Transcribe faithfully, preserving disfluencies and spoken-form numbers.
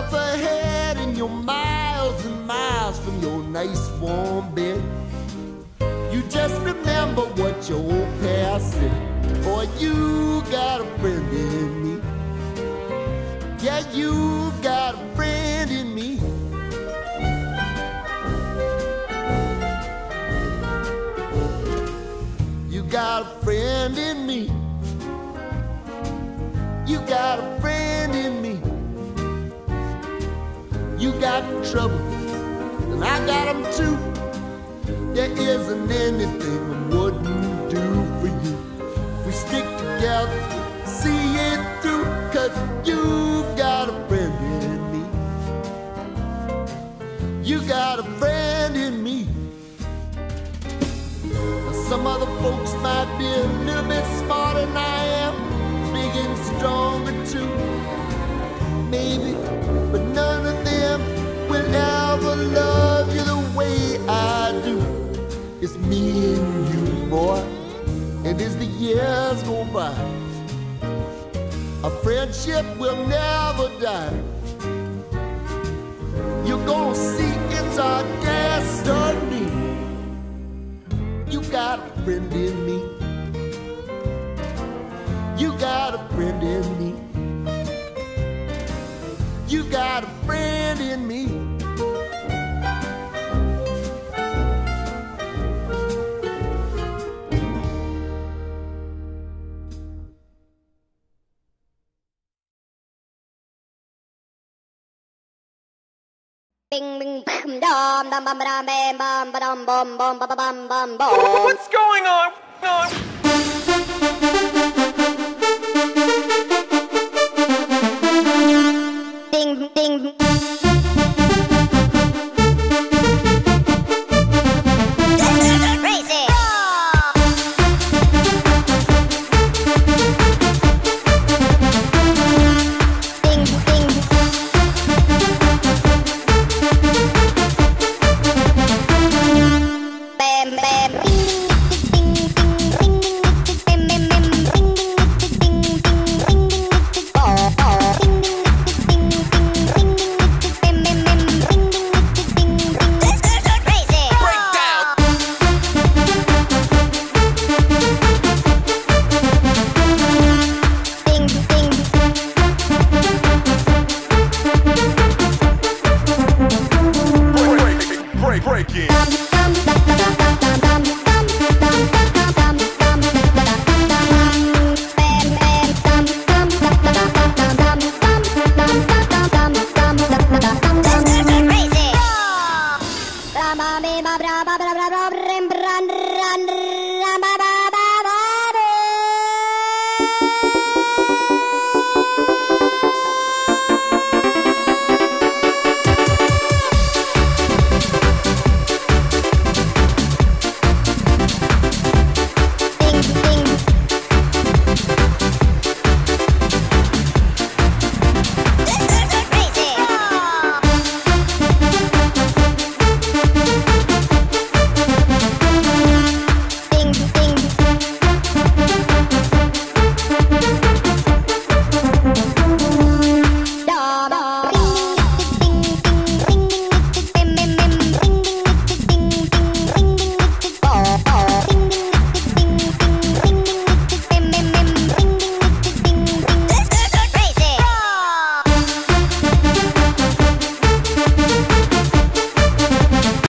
yourself ahead and you're miles and miles from your nice warm bed. You just remember what your old past said. Boy, you got a friend in me. Yeah, you got a friend in me. You got a friend in me. You got a friend in me. You got trouble, and I got them too. There isn't anything I wouldn't do for you. If we stick together, see it through, 'cause you've got a friend in me. You got a friend in me. Now, some other folks might be a little bit smarter than I am, big and stronger too, maybe, but none of them will ever love you the way I do. It's me and you, boy, and as the years go by, our friendship will never die. You're gonna see it's our destiny. You got a friend in me. You got a friend in me. You got a friend in me. Bing bing bam dum dum bum bam bam bum bum bum bum bum bum bum bum. What's going on? on? Ding ding.